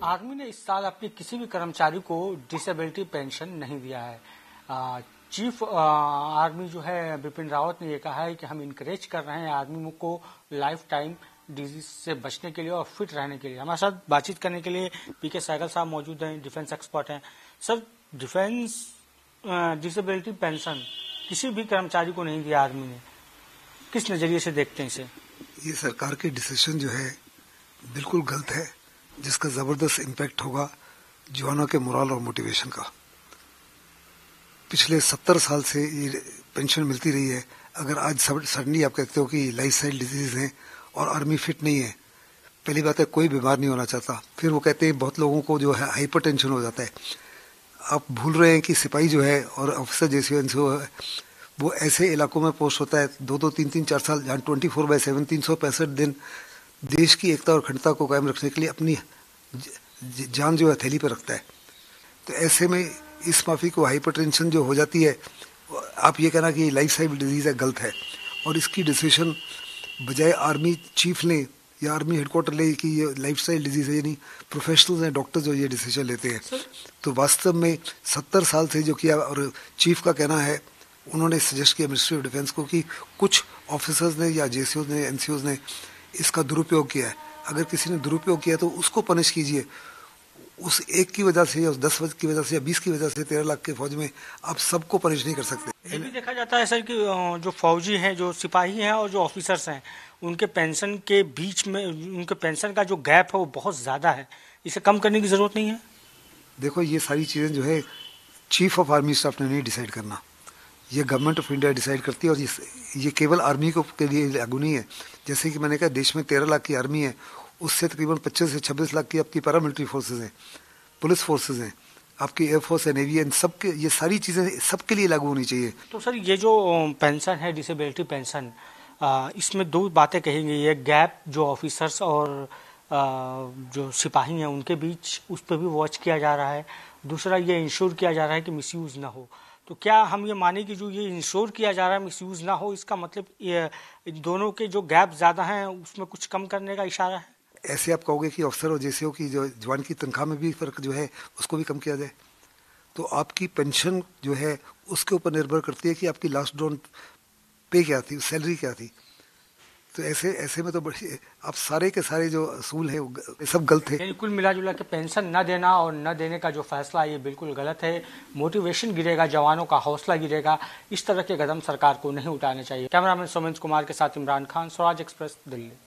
Army ने इस साल अपने किसी भी कर्मचारी को डिसेबिलिटी पेंशन नहीं दिया है। चीफ आर्मी जो है बिपिन रावत ने ये कहा है कि हम इनकरेज कर रहे हैं आर्मी को लाइफ टाइम डिजीज से बचने के लिए और फिट रहने के लिए। हमारे साथ बातचीत करने के लिए पीके सहगल साहब मौजूद हैं, डिफेंस एक्सपर्ट हैं। सर, डिफेंस डिसेबिलिटी पेंशन किसी भी कर्मचारी को नहीं दिया आर्मी ने, किस नजरिए से देखते हैं इसे? ये सरकार के डिसीजन जो है बिल्कुल गलत है, जिसका जबरदस्त इम्पैक्ट होगा जवानों के मोरल और मोटिवेशन का। पिछले 70 साल से ये पेंशन मिलती रही है। अगर आज सडनली आप कहते हो कि लाइफ स्टाइल डिजीज है और आर्मी फिट नहीं है, पहली बात है कोई बीमार नहीं होना चाहता। फिर वो कहते हैं बहुत लोगों को जो है हाइपरटेंशन हो जाता है। आप भूल रहे हैं कि सिपाही जो है और ऑफिसर जैसे है वो ऐसे इलाकों में पोस्ट होता है 2-2, 3-3, 4 साल, जहाँ 24/7 365 दिन देश की एकता और अखंडता को कायम रखने के लिए अपनी जान जो है हथेली पर रखता है। तो ऐसे में इस माफी को हाइपरटेंशन जो हो जाती है, आप ये कहना कि लाइफ स्टाइल डिजीज है, गलत है। और इसकी डिसीजन बजाय आर्मी चीफ ने या आर्मी हेडक्वार्टर ले कि ये लाइफ स्टाइल डिजीज है, यानी प्रोफेशनल्स हैं, डॉक्टर जो ये डिसीजन लेते हैं। तो वास्तव में 70 साल से जो किया, और चीफ का कहना है, उन्होंने सजेस्ट किया मिनिस्ट्री ऑफ डिफेंस को कि कुछ ऑफिसर्स ने या जेसीओ ने, एनसीओ ने इसका दुरुपयोग किया है। अगर किसी ने दुरुपयोग किया तो उसको पनिश कीजिए। उस एक की वजह से या उस 10 की वजह से या 20 की वजह से 13 लाख के फौज में आप सबको पनिश नहीं कर सकते। ये भी देखा जाता है सर कि जो फौजी हैं, जो सिपाही हैं और जो ऑफिसर्स हैं, उनके पेंशन के बीच में उनके पेंशन का जो गैप है वो बहुत ज्यादा है। इसे कम करने की जरूरत नहीं है? देखो, ये सारी चीजें जो है चीफ ऑफ आर्मी स्टाफ ने नहीं डिसाइड करना, ये गवर्नमेंट ऑफ इंडिया डिसाइड करती है। और ये केवल आर्मी को के लिए लागू नहीं है। जैसे कि मैंने कहा, देश में 13 लाख की आर्मी है, उससे तकरीबन 25 से 26 लाख की आपकी पैरामिलिट्री फोर्सेज हैं, पुलिस फोर्सेज हैं, आपकी एयरफोर्स है, नेवी है। इन सबके ये सारी चीज़ें सबके लिए लागू होनी चाहिए। तो सर, ये जो पेंशन है डिसेबिलिटी पेंशन, इसमें दो बातें कही गई है। गैप जो ऑफिसर्स और जो सिपाही हैं उनके बीच, उस पर भी वॉच किया जा रहा है। दूसरा, ये इंश्योर किया जा रहा है कि मिसयूज ना हो। तो क्या हम ये माने कि जो ये इंश्योर किया जा रहा है मिसयूज ना हो, इसका मतलब ये दोनों के जो गैप ज्यादा हैं उसमें कुछ कम करने का इशारा है? ऐसे आप कहोगे कि अफसर और जेसीओ की जो जवान की तनख्वाह में भी फर्क जो है उसको भी कम किया जाए, तो आपकी पेंशन जो है उसके ऊपर निर्भर करती है कि आपकी लास्ट ड्रॉन पे क्या थी, सैलरी क्या थी। तो ऐसे में तो आप सारे के सारे जो असूल है सब गलत है। कुल मिला जुला के पेंशन न देना और न देने का जो फैसला है ये बिल्कुल गलत है। मोटिवेशन गिरेगा, जवानों का हौसला गिरेगा। इस तरह के कदम सरकार को नहीं उठाने चाहिए। कैमरामैन सोमेंद्र कुमार के साथ इमरान खान, स्वराज एक्सप्रेस, दिल्ली।